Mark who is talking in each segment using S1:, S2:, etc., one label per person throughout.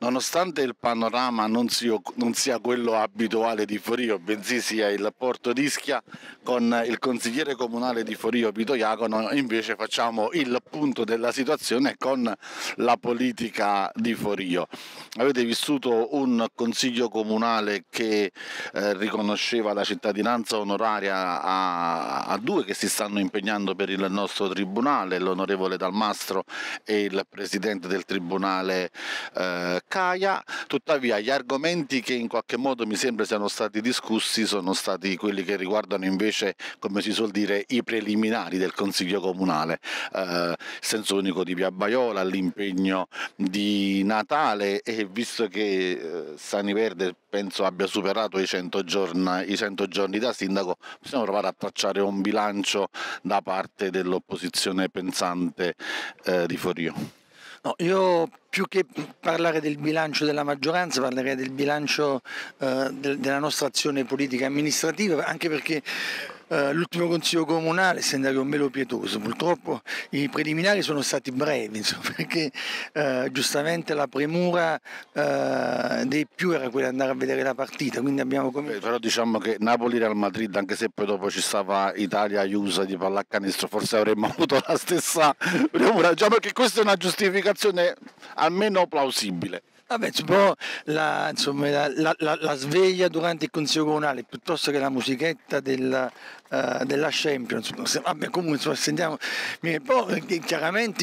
S1: Nonostante il panorama non sia quello abituale di Forio, bensì sia il Porto d'Ischia, con il consigliere comunale di Forio Vito Iacono invece facciamo il punto della situazione con la politica di Forio. Avete vissuto un consiglio comunale che riconosceva la cittadinanza onoraria a due che si stanno impegnando per il nostro tribunale, l'onorevole Dalmastro e il presidente del tribunale Caia. Tuttavia gli argomenti che in qualche modo mi sembra siano stati discussi sono stati quelli che riguardano invece, come si suol dire, i preliminari del Consiglio Comunale, senso unico di Via Baiola, l'impegno di Natale, e visto che Sani Verde penso abbia superato i 100 giorni da sindaco, possiamo provare a tracciare un bilancio da parte dell'opposizione pensante di Forio.
S2: No, io più che parlare del bilancio della maggioranza parlerei del bilancio della nostra azione politica e amministrativa, anche perché l'ultimo consiglio comunale sembra che è un velo pietoso. Purtroppo i preliminari sono stati brevi, insomma, perché giustamente la premura dei più era quella di andare a vedere la partita, quindi abbiamo
S1: Però diciamo che Napoli-Real Madrid, anche se poi dopo ci stava Italia-Jusa di pallacanestro, forse avremmo avuto la stessa premura. Diciamo che questa è una giustificazione almeno plausibile.
S2: Vabbè, però la sveglia durante il Consiglio Comunale piuttosto che la musichetta della Champions, vabbè, comunque insomma, sentiamo. Poi chiaramente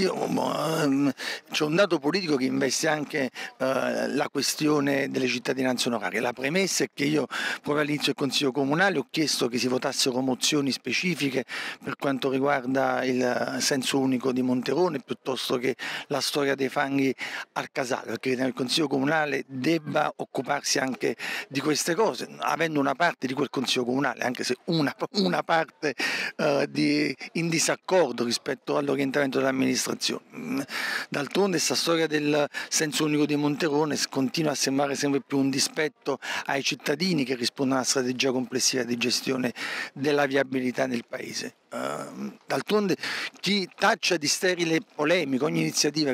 S2: c'è un dato politico che investe anche la questione delle cittadinanze onorarie. La premessa è che io proprio all'inizio del Consiglio Comunale ho chiesto che si votassero mozioni specifiche per quanto riguarda il senso unico di Monterone piuttosto che la storia dei fanghi al Casale, perché nel Consiglio Comunale debba occuparsi anche di queste cose, avendo una parte di quel Consiglio Comunale, anche se una parte in disaccordo rispetto all'orientamento dell'amministrazione. D'altronde questa storia del senso unico di Monterone continua a sembrare sempre più un dispetto ai cittadini che rispondono alla strategia complessiva di gestione della viabilità nel paese. D'altronde chi taccia di sterile polemica ogni iniziativa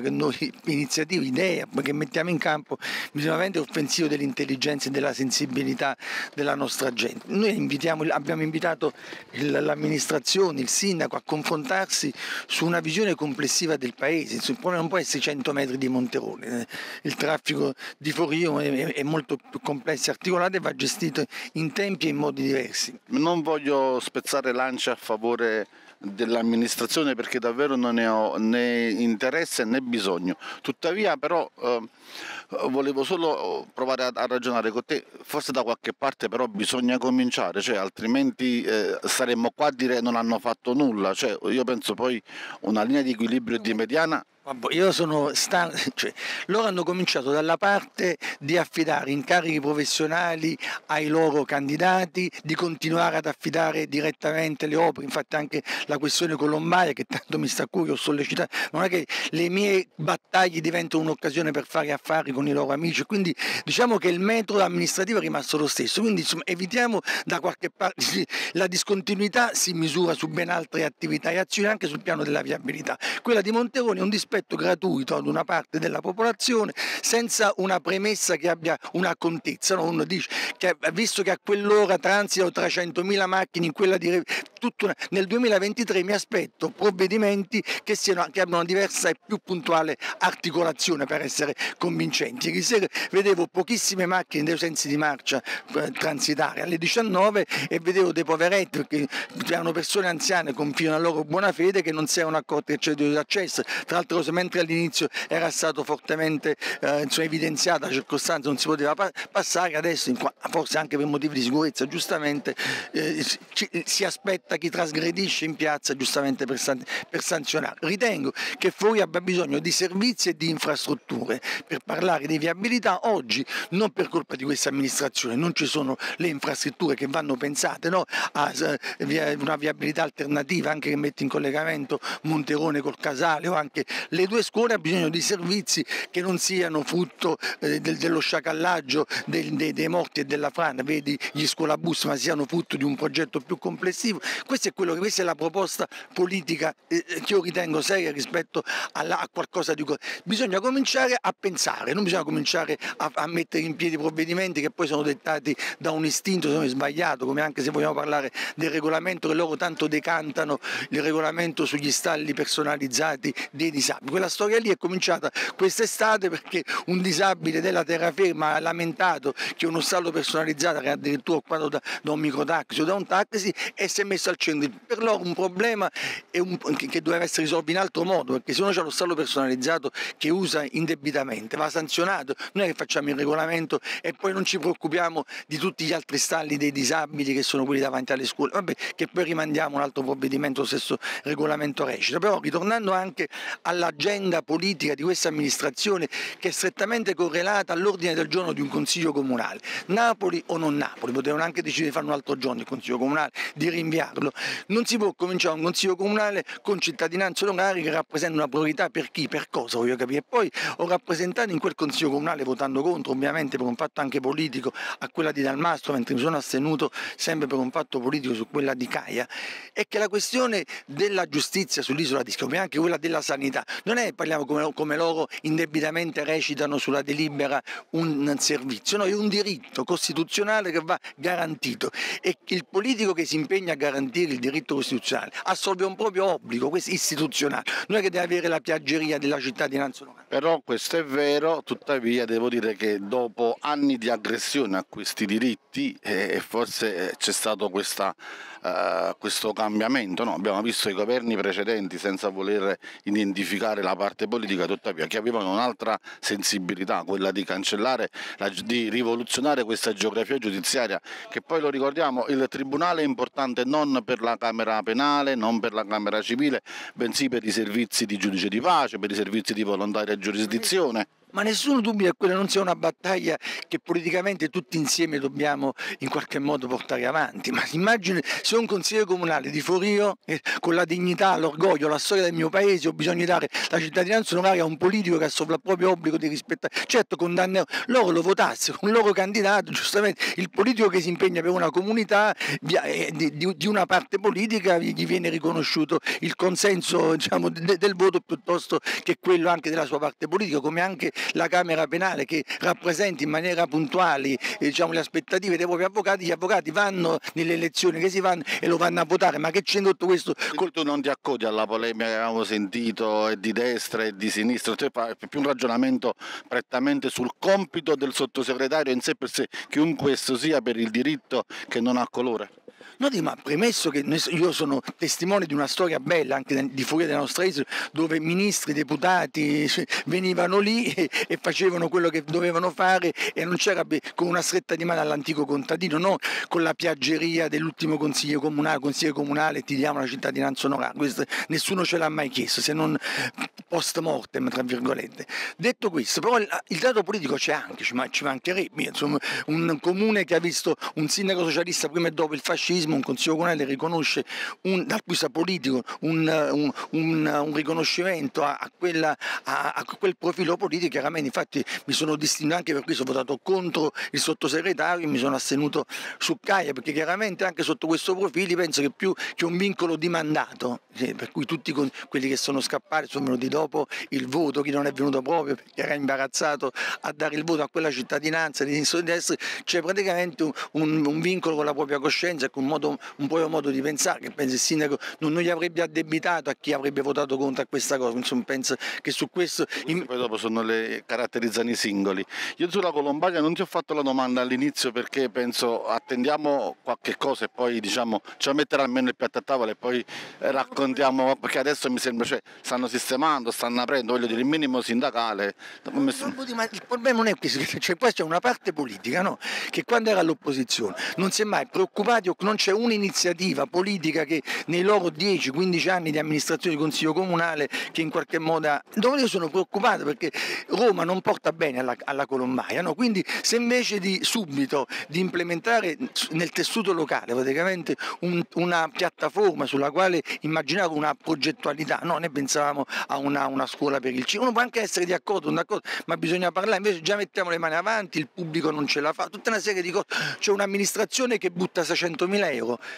S2: idea che mettiamo in campo bisogna rendere offensivo dell'intelligenza e della sensibilità della nostra gente. Noi abbiamo invitato l'amministrazione, il sindaco a confrontarsi su una visione complessiva del paese. Il problema non può essere 100 metri di Monterone, il traffico di Forio è molto più complesso e articolato e va gestito in tempi e in modi diversi.
S1: Non voglio spezzare lance a favore dell'amministrazione perché davvero non ne ho né interesse né bisogno. Tuttavia però volevo solo provare a ragionare con te, forse da qualche parte però bisogna cominciare, cioè altrimenti saremmo qua a dire non hanno fatto nulla, cioè io penso poi una linea di equilibrio e di mediana.
S2: Io sono stanco, cioè, loro hanno cominciato dalla parte di affidare incarichi professionali ai loro candidati, di continuare ad affidare direttamente le opere, infatti anche la questione colombaia che tanto mi sta a cuore, ho sollecitato, non è che le mie battaglie diventano un'occasione per fare affari con i loro amici, quindi diciamo che il metodo amministrativo è rimasto lo stesso, quindi insomma, evitiamo da qualche parte, la discontinuità si misura su ben altre attività e azioni anche sul piano della viabilità, quella di Monterone è un dispetto gratuito ad una parte della popolazione senza una premessa che abbia una contezza, no? Uno dice che visto che a quell'ora transitano 300.000 macchine in quella nel 2023 mi aspetto provvedimenti che abbiano una diversa e più puntuale articolazione per essere convincenti. Ieri sera vedevo pochissime macchine dei sensi di marcia transitare alle 19 e vedevo dei poveretti, perché erano persone anziane con fino alla loro buona fede che non si erano accorti che c'era di accesso. Tra l'altro mentre all'inizio era stato fortemente evidenziata la circostanza, non si poteva passare, adesso forse anche per motivi di sicurezza giustamente si aspetta chi trasgredisce in piazza giustamente per sanzionare. Ritengo che Forio abbia bisogno di servizi e di infrastrutture per parlare di viabilità oggi, non per colpa di questa amministrazione, non ci sono le infrastrutture che vanno pensate, no? A una viabilità alternativa anche che mette in collegamento Monterone col Casale o anche le due scuole, ha bisogno di servizi che non siano frutto dello sciacallaggio dei morti e della frana, vedi gli scuolabus, ma siano frutto di un progetto più complessivo. Questa è la proposta politica che io ritengo seria rispetto a qualcosa di... Bisogna cominciare a pensare, non bisogna cominciare a mettere in piedi provvedimenti che poi sono dettati da un istinto, sono sbagliato, come anche se vogliamo parlare del regolamento che loro tanto decantano, il regolamento sugli stalli personalizzati dei disabili. Quella storia lì è cominciata quest'estate perché un disabile della terraferma ha lamentato che uno stallo personalizzato che addirittura occupato da un microtaxi o da un taxi e si è messo al centro. Per loro un problema che doveva essere risolto in altro modo, perché se uno c'ha lo stallo personalizzato che usa indebitamente va sanzionato, non è che facciamo il regolamento e poi non ci preoccupiamo di tutti gli altri stalli dei disabili che sono quelli davanti alle scuole, vabbè, che poi rimandiamo un altro provvedimento, lo stesso regolamento recita. Però ritornando anche all'agenda politica di questa amministrazione che è strettamente correlata all'ordine del giorno di un consiglio comunale, Napoli o non Napoli, potevano anche decidere di fare un altro giorno il consiglio comunale, di rinviarlo. Non si può cominciare un consiglio comunale con cittadinanza locale che rappresenta una priorità per chi, per cosa, voglio capire. E poi ho rappresentato in quel consiglio comunale votando contro, ovviamente per un fatto anche politico, a quella di Dalmastro, mentre mi sono astenuto sempre per un fatto politico su quella di Caia, è che la questione della giustizia sull'isola di Ischia, come anche quella della sanità, non è parliamo come loro indebitamente recitano sulla delibera un servizio, no, è un diritto costituzionale che va garantito e il politico che si impegna a garantire il diritto costituzionale assolve un proprio obbligo, questo istituzionale, non è che deve avere la piaggeria della cittadinanza locale.
S1: Però questo è vero, tuttavia devo dire che dopo anni di aggressione a questi diritti forse c'è stato questo cambiamento, no? Abbiamo visto i governi precedenti, senza voler identificare la parte politica, tuttavia che avevano un'altra sensibilità, quella di cancellare, di rivoluzionare questa geografia giudiziaria, che poi lo ricordiamo, il tribunale è importante non per la Camera penale, non per la Camera civile, bensì per i servizi di giudice di pace, per i servizi di volontaria giurisdizione.
S2: Ma nessuno dubita che quella non sia una battaglia che politicamente tutti insieme dobbiamo in qualche modo portare avanti. Ma immagini se un consigliere comunale di Forio, con la dignità, l'orgoglio, la storia del mio paese, ho bisogno di dare la cittadinanza onoraria a un politico che assolve il proprio obbligo di rispettare. Certo, loro lo votassero, un loro candidato, giustamente il politico che si impegna per una comunità di una parte politica gli viene riconosciuto il consenso, diciamo, del voto piuttosto che quello anche della sua parte politica, come anche la Camera penale che rappresenta in maniera puntuale diciamo, le aspettative dei propri avvocati. Gli avvocati vanno nelle elezioni che si vanno e lo vanno a votare, ma che c'è tutto questo?
S1: Tu non ti accodi alla polemica che avevamo sentito e di destra e di sinistra, tu fai più un ragionamento prettamente sul compito del sottosegretario in sé per sé, chiunque esso sia, per il diritto che non ha colore.
S2: No, ma premesso che io sono testimone di una storia bella anche di fuori della nostra isola, dove ministri, deputati venivano lì e facevano quello che dovevano fare e non c'era con una stretta di mano all'antico contadino, no con la piaggeria dell'ultimo consiglio comunale ti diamo la cittadinanza onoraria. Questo nessuno ce l'ha mai chiesto, se non post mortem, tra virgolette. Detto questo, però il dato politico c'è anche, ci mancherebbe, insomma, un comune che ha visto un sindaco socialista prima e dopo il fascismo, un consiglio comunale riconosce dal punto di vista politico un riconoscimento a quel profilo politico. Chiaramente, infatti mi sono distinto anche per questo, ho votato contro il sottosegretario e mi sono astenuto su Caia, perché chiaramente anche sotto questo profilo penso che più che un vincolo di mandato, per cui tutti quelli che sono scappati sono venuti dopo il voto, chi non è venuto proprio perché era imbarazzato a dare il voto a quella cittadinanza di sinistra o di destra, c'è praticamente un vincolo con la propria coscienza e con un po' modo di pensare, che penso il sindaco non gli avrebbe addebitato a chi avrebbe votato contro a questa cosa. Insomma, penso che su questo
S1: poi dopo caratterizzano i singoli. Io sulla Colombaglia non ti ho fatto la domanda all'inizio perché penso attendiamo qualche cosa e poi diciamo ci va a mettere almeno il piatto a tavola e poi raccontiamo, perché adesso mi sembra, cioè, stanno sistemando, stanno aprendo, voglio dire, il minimo sindacale.
S2: Ma il problema non è che c'è una parte politica, no? Che quando era all'opposizione non si è mai preoccupati, o non c'è un'iniziativa politica che nei loro 10-15 anni di amministrazione di consiglio comunale che in qualche modo dove io sono preoccupato perché Roma non porta bene alla Colombaia, no? Quindi se invece di subito di implementare nel tessuto locale praticamente una piattaforma sulla quale immaginare una progettualità, no? Noi pensavamo a una scuola per il cinema, uno può anche essere d'accordo, ma bisogna parlare, invece già mettiamo le mani avanti, il pubblico non ce la fa, tutta una serie di cose, c'è un'amministrazione che butta 600.000 euro.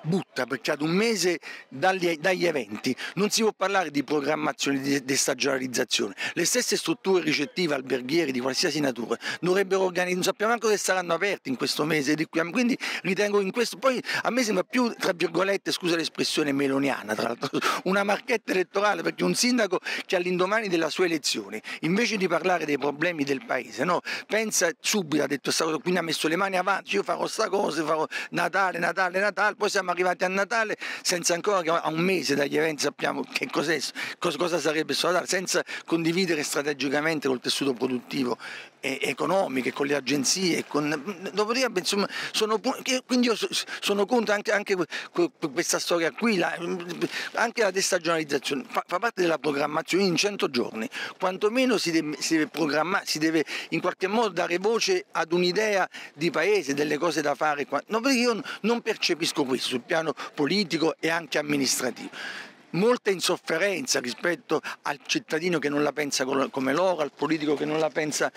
S2: butta, perché ad un mese dagli eventi non si può parlare di programmazione, di destagionalizzazione. Le stesse strutture ricettive alberghiere di qualsiasi natura dovrebbero organizzare, non sappiamo anche se saranno aperti in questo mese, quindi ritengo in questo, poi a me sembra più, tra virgolette, scusa l'espressione, meloniana, tra l'altro, una marchetta elettorale, perché un sindaco che all'indomani della sua elezione, invece di parlare dei problemi del paese, no, pensa subito, ha detto questa cosa, quindi ha messo le mani avanti, io farò sta cosa, farò Natale, poi siamo arrivati a Natale senza ancora che a un mese dagli eventi sappiamo che cosa sarebbe stato Natale, senza condividere strategicamente col tessuto produttivo e economico e con le agenzie, dopodiché insomma, quindi io sono contro anche questa storia qui, anche la destagionalizzazione fa parte della programmazione. In 100 giorni quantomeno si deve programmare, si deve in qualche modo dare voce ad un'idea di paese, delle cose da fare. No, perché io non percepisco questo sul piano politico e anche amministrativo. Molta insofferenza rispetto al cittadino che non la pensa come loro, al politico che non la pensa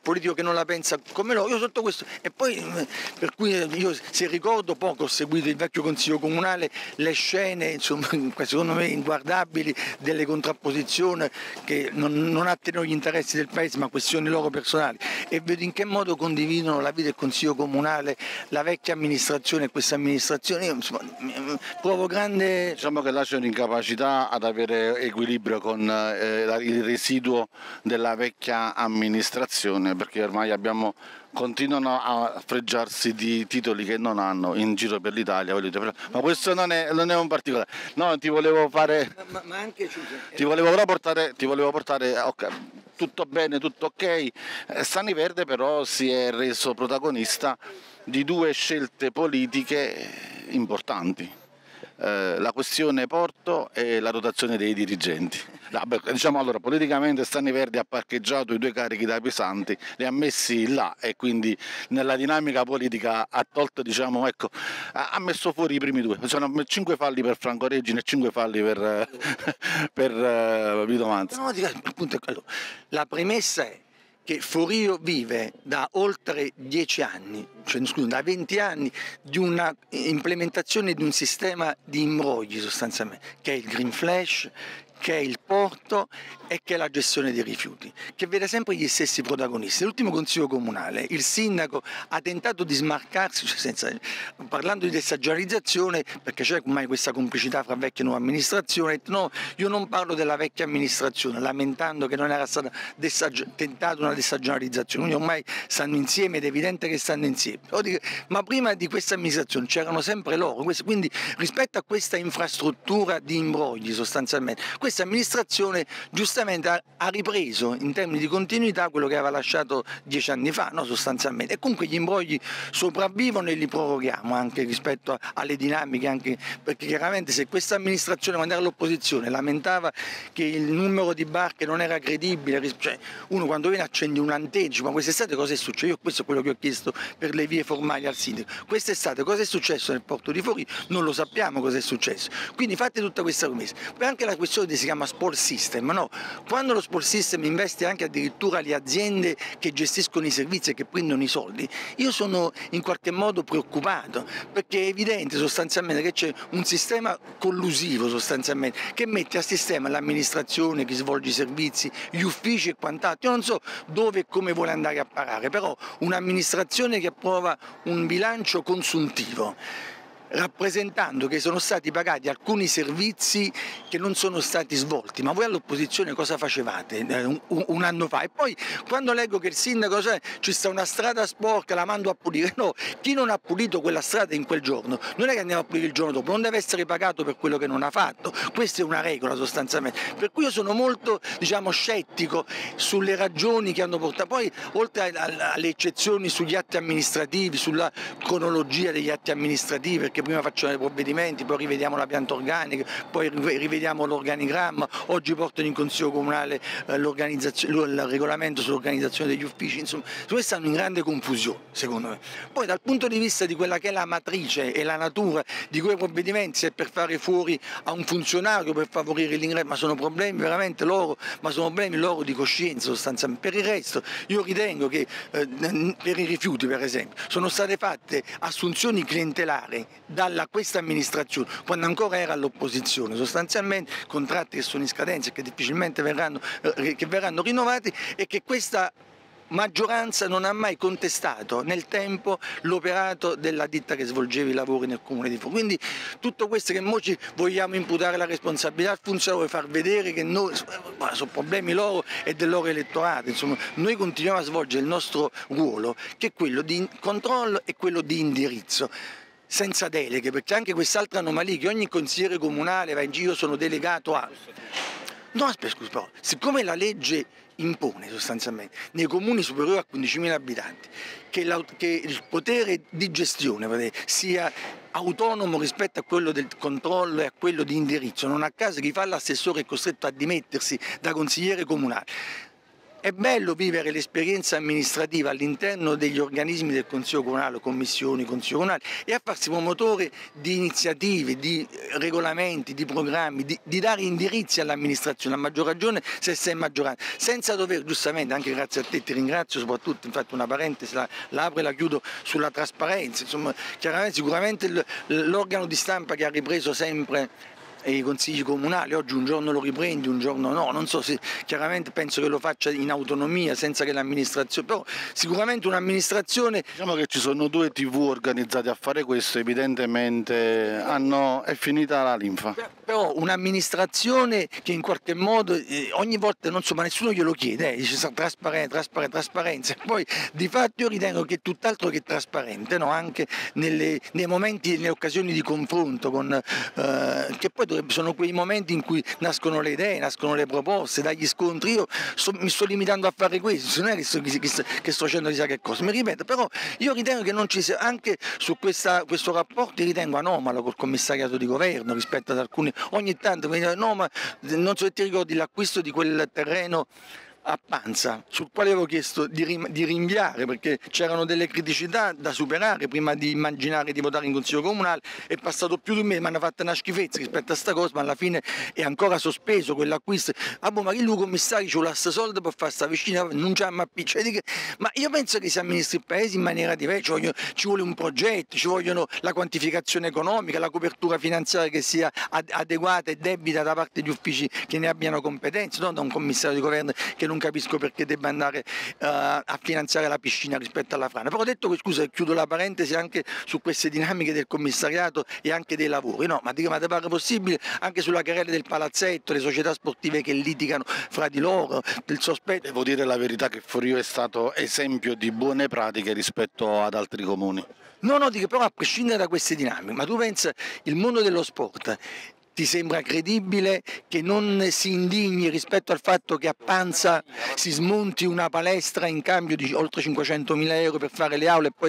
S2: come loro. Io sotto questo, e poi per cui io, se ricordo poco, ho seguito il vecchio consiglio comunale, le scene insomma secondo me inguardabili delle contrapposizioni che non attengono gli interessi del paese ma questioni loro personali, e vedo in che modo condividono la vita del consiglio comunale la vecchia amministrazione e questa amministrazione. Io insomma provo grande,
S1: diciamo che là c'è un'incapacità ad avere equilibrio con il residuo della vecchia amministrazione, perché ormai continuano a fregiarsi di titoli che non hanno in giro per l'Italia, ma questo non è un particolare. No, ti volevo fare,
S2: ma anche
S1: ti volevo portare okay, tutto bene, tutto ok. Stani Verde però si è reso protagonista di due scelte politiche importanti. La questione porto e la rotazione dei dirigenti. Diciamo allora, politicamente Stani Verdi ha parcheggiato i due carichi da pesanti, li ha messi là e quindi nella dinamica politica ha tolto, diciamo, ecco, ha messo fuori i primi due. Sono 5 falli per Franco Regina e 5 falli per Vito Manzi.
S2: No, appunto, la premessa è che Forio vive da oltre 10 anni, cioè scusa, da 20 anni, di una implementazione di un sistema di imbrogli sostanzialmente, che è il Green Flash, che è il porto e che è la gestione dei rifiuti, che vede sempre gli stessi protagonisti. L'ultimo consiglio comunale, il sindaco ha tentato di smarcarsi, parlando di destagionalizzazione, perché c'è ormai questa complicità fra vecchia e nuova amministrazione, ha detto no, io non parlo della vecchia amministrazione, lamentando che non era stata tentata una destagionalizzazione, quindi ormai stanno insieme ed è evidente che stanno insieme. Ma prima di questa amministrazione c'erano sempre loro, quindi rispetto a questa infrastruttura di imbrogli sostanzialmente, questa amministrazione giustamente ha ripreso in termini di continuità quello che aveva lasciato 10 anni fa, no, sostanzialmente, e comunque gli imbrogli sopravvivono e li proroghiamo anche rispetto alle dinamiche, anche perché chiaramente se questa amministrazione quando era all'opposizione lamentava che il numero di barche non era credibile, cioè uno quando viene accende un'antenna, ma quest'estate cosa è successo? Io questo è quello che ho chiesto per le vie formali al sindaco, quest'estate cosa è successo nel porto di Forlì? Non lo sappiamo cosa è successo, quindi fate tutta questa promessa. Poi anche la questione si chiama sport system, no? Quando lo sport system investe anche addirittura le aziende che gestiscono i servizi e che prendono i soldi, io sono in qualche modo preoccupato, perché è evidente sostanzialmente che c'è un sistema collusivo sostanzialmente che mette a sistema l'amministrazione, chi svolge i servizi, gli uffici e quant'altro. Io non so dove e come vuole andare a parare, però un'amministrazione che approva un bilancio consuntivo rappresentando che sono stati pagati alcuni servizi che non sono stati svolti. Ma voi all'opposizione cosa facevate un anno fa? E poi quando leggo che il sindaco ci sta una strada sporca, la mando a pulire, no, chi non ha pulito quella strada in quel giorno non è che andiamo a pulire il giorno dopo, non deve essere pagato per quello che non ha fatto. Questa è una regola sostanzialmente, per cui io sono molto, diciamo, scettico sulle ragioni che hanno portato. Poi oltre alle eccezioni sugli atti amministrativi, sulla cronologia degli atti amministrativi, perché prima facciamo i provvedimenti, poi rivediamo la pianta organica, poi rivediamo l'organigramma, oggi portano in consiglio comunale il regolamento sull'organizzazione degli uffici, insomma, queste stanno in grande confusione secondo me. Poi dal punto di vista di quella che è la matrice e la natura di quei provvedimenti, se è per fare fuori a un funzionario, per favorire l'ingresso, ma sono problemi veramente loro, ma sono problemi loro di coscienza sostanzialmente. Per il resto io ritengo che per i rifiuti per esempio sono state fatte assunzioni clientelari da questa amministrazione, quando ancora era all'opposizione, sostanzialmente contratti che sono in scadenza e che difficilmente verranno rinnovati, e che questa maggioranza non ha mai contestato nel tempo l'operato della ditta che svolgeva i lavori nel comune di Fo. Quindi tutto questo che noi ci vogliamo imputare la responsabilità al funzionario, far vedere che noi, sono problemi loro e del loro elettorato, insomma noi continuiamo a svolgere il nostro ruolo, che è quello di controllo e quello di indirizzo, senza deleghe, perché anche quest'altra anomalia che ogni consigliere comunale va in giro, sono delegato a... No, aspetta, scusa, però, siccome la legge impone sostanzialmente nei comuni superiori a 15.000 abitanti che il potere di gestione sia autonomo rispetto a quello del controllo e a quello di indirizzo, non a caso chi fa l'assessore è costretto a dimettersi da consigliere comunale. È bello vivere l'esperienza amministrativa all'interno degli organismi del Consiglio Comunale, commissioni, Consiglio Comunale, e a farsi promotore di iniziative, di regolamenti, di programmi, di dare indirizzi all'amministrazione, a maggior ragione se sei maggioranza, senza dover, giustamente, anche grazie a te ti ringrazio, soprattutto, infatti una parentesi la apro e la chiudo sulla trasparenza, insomma, chiaramente sicuramente l'organo di stampa che ha ripreso sempre i consigli comunali, oggi un giorno lo riprendi, un giorno no, non so se chiaramente penso che lo faccia in autonomia senza che l'amministrazione, però sicuramente un'amministrazione...
S1: Diciamo che ci sono 2 TV organizzate a fare questo, evidentemente è finita la linfa.
S2: Però un'amministrazione che in qualche modo ogni volta, non so, ma nessuno glielo chiede, dice trasparenza, e poi di fatto io ritengo che è tutt'altro che trasparente, no? Anche nei momenti, nelle occasioni di confronto, che poi sono quei momenti in cui nascono le idee, nascono le proposte, dagli scontri. Io mi sto limitando a fare questo, non è che sto facendo chissà che cosa, mi ripeto, però io ritengo che non ci sia, anche su questo rapporto ritengo anomalo col commissariato di governo rispetto ad alcuni, ogni tanto mi dicono no, ma non so se ti ricordi l'acquisto di quel terreno a Panza, sul quale avevo chiesto di rinviare perché c'erano delle criticità da superare prima di immaginare di votare in Consiglio Comunale. È passato più di un mese, mi hanno fatto una schifezza rispetto a sta cosa, ma alla fine è ancora sospeso quell'acquisto. Ma che lui commissario ci vuole soldi per fare sta vicina, non c'è ma appiccica. Ma io penso che si amministri il paese in maniera diversa, ci vuole un progetto, ci vogliono la quantificazione economica, la copertura finanziaria che sia adeguata e debita da parte degli uffici che ne abbiano competenze, non da un commissario di governo che non capisco perché debba andare a finanziare la piscina rispetto alla frana. Però detto che, scusa, chiudo la parentesi anche su queste dinamiche del commissariato e anche dei lavori, no, ma ti pare possibile anche sulla querela del palazzetto, le società sportive che litigano fra di loro, del sospetto?
S1: Devo dire la verità che Forio è stato esempio di buone pratiche rispetto ad altri comuni.
S2: No, dico però a prescindere da queste dinamiche, ma tu pensa il mondo dello sport, ti sembra credibile che non si indigni rispetto al fatto che a Panza si smonti una palestra in cambio di oltre 500.000 euro per fare le aule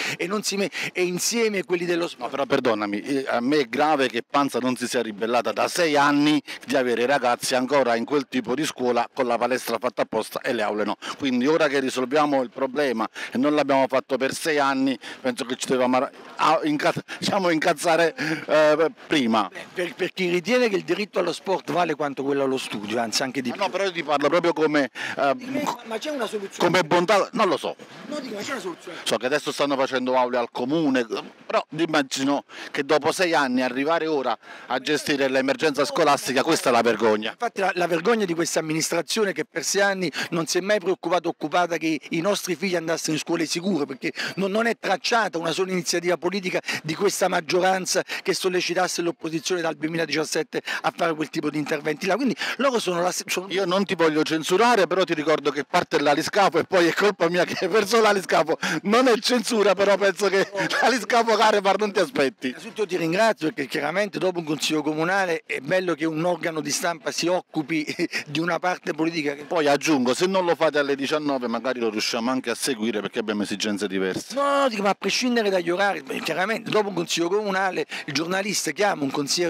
S2: e insieme quelli dello sport?
S1: No, però perdonami, a me è grave che Panza non si sia ribellata da 6 anni di avere i ragazzi ancora in quel tipo di scuola con la palestra fatta apposta e le aule no. Quindi ora che risolviamo il problema e non l'abbiamo fatto per 6 anni, penso che ci dovevamo incazzare prima.
S2: Per chi ritiene che il diritto allo sport vale quanto quello allo studio, anzi anche di più.
S1: No, però io ti parlo proprio come
S2: ma c'è una soluzione?
S1: Come bontà, non lo so.
S2: No, dico, ma c'è una soluzione?
S1: So che adesso stanno facendo aule al comune, però immagino che dopo 6 anni arrivare ora a gestire l'emergenza scolastica, questa è la vergogna.
S2: Infatti la vergogna di questa amministrazione che per 6 anni non si è mai occupata che i nostri figli andassero in scuole sicure, perché non è tracciata una sola iniziativa politica di questa maggioranza che sollecitasse l'opposizione dal 2017 a fare quel tipo di interventi là. Quindi loro sono
S1: Io non ti voglio censurare, però ti ricordo che parte l'aliscafo e poi è colpa mia che hai perso l'aliscafo. Non è censura, però penso che l'aliscafo Carepar non ti aspetti.
S2: Innanzitutto ti ringrazio perché chiaramente dopo un consiglio comunale è bello che un organo di stampa si occupi di una parte politica.
S1: Poi aggiungo, se non lo fate alle 19 magari lo riusciamo anche a seguire perché abbiamo esigenze diverse.
S2: No, dico, ma a prescindere dagli orari, chiaramente dopo un consiglio comunale il giornalista chiama un consigliere comunale,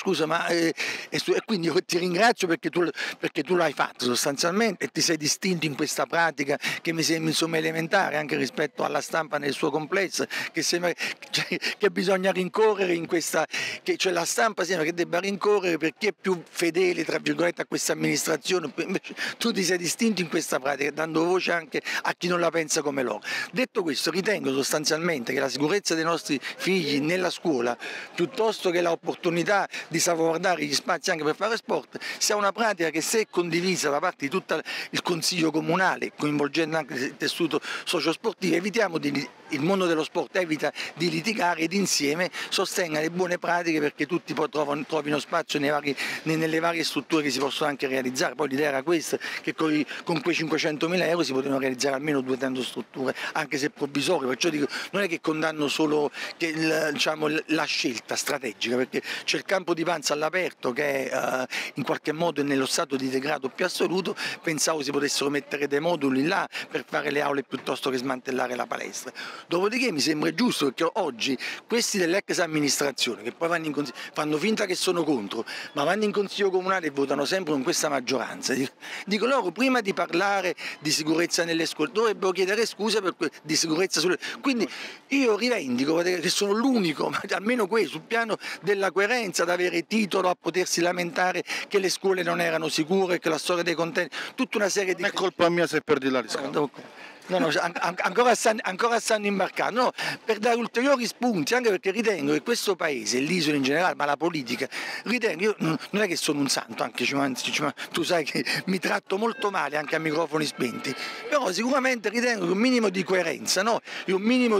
S2: scusa, ma e quindi io ti ringrazio perché tu l'hai fatto sostanzialmente e ti sei distinto in questa pratica che mi sembra insomma elementare anche rispetto alla stampa nel suo complesso, che sembra che bisogna rincorrere in questa, cioè la stampa sembra che debba rincorrere per chi è più fedele tra virgolette a questa amministrazione, invece tu ti sei distinto in questa pratica dando voce anche a chi non la pensa come loro. Detto questo, ritengo sostanzialmente che la sicurezza dei nostri figli nella scuola, piuttosto che l'opportunità di salvaguardare gli spazi anche per fare sport, sia una pratica che, se condivisa da parte di tutto il Consiglio Comunale, coinvolgendo anche il tessuto sociosportivo, il mondo dello sport evita di litigare ed insieme sostenga le buone pratiche perché tutti poi trovino spazio nelle varie strutture che si possono anche realizzare. Poi l'idea era questa, che con quei 500.000 euro si potevano realizzare almeno 200 strutture, anche se provvisorie, perciò dico, non è che condanno solo diciamo, la scelta strategica, perché c'è il campo di Panza all'aperto che in qualche modo è nello stato di degrado più assoluto, pensavo si potessero mettere dei moduli là per fare le aule piuttosto che smantellare la palestra. Dopodiché mi sembra giusto, perché oggi questi dell'ex amministrazione che poi fanno finta che sono contro, ma vanno in consiglio comunale e votano sempre con questa maggioranza, dico loro, prima di parlare di sicurezza nelle scuole dovrebbero chiedere scusa di sicurezza quindi io rivendico che sono l'unico, almeno qui sul piano della coerenza, ad avere titolo a potersi lamentare che le scuole non erano sicure, che la storia dei contenuti, tutta una serie di...
S1: Non è colpa mia se perdi la riscossa.
S2: No, ancora stanno imbarcando, no, per dare ulteriori spunti, anche perché ritengo che questo paese, l'isola in generale, ma la politica, io non è che sono un santo, anche tu sai che mi tratto molto male anche a microfoni spenti, però sicuramente ritengo che un minimo di coerenza, no? E un minimo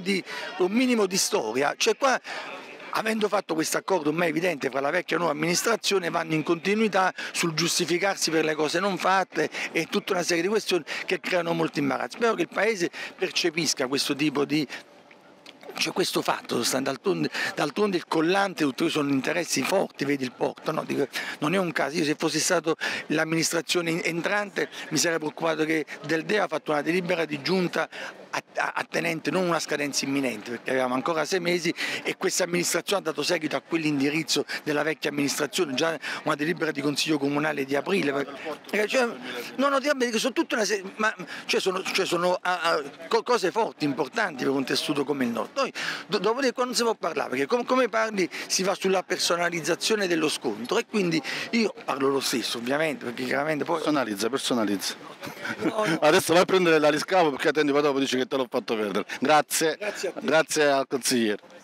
S2: di storia, cioè qua, avendo fatto questo accordo ormai evidente fra la vecchia e la nuova amministrazione, vanno in continuità sul giustificarsi per le cose non fatte e tutta una serie di questioni che creano molto imbarazzo. Spero che il Paese percepisca questo tipo di... Cioè questo fatto, d'altronde il collante sono interessi forti, vedi il porto, no? Dico, non è un caso, io se fossi stato l'amministrazione entrante mi sarei preoccupato che Del Deo ha fatto una delibera di giunta attenente non una scadenza imminente, perché avevamo ancora 6 mesi e questa amministrazione ha dato seguito a quell'indirizzo della vecchia amministrazione, già una delibera di consiglio comunale di aprile, sono tutta una serie, sono cose forti, importanti per un tessuto come il nostro. Dopodiché qua non si può parlare, perché come parli si va sulla personalizzazione dello scontro e quindi io parlo lo stesso ovviamente, perché chiaramente poi...
S1: Personalizza.
S2: No.
S1: Adesso vai a prendere la riscavo perché attendi poi dopo dici che te l'ho fatto perdere. Grazie,
S2: Grazie a te.
S1: grazie al consigliere.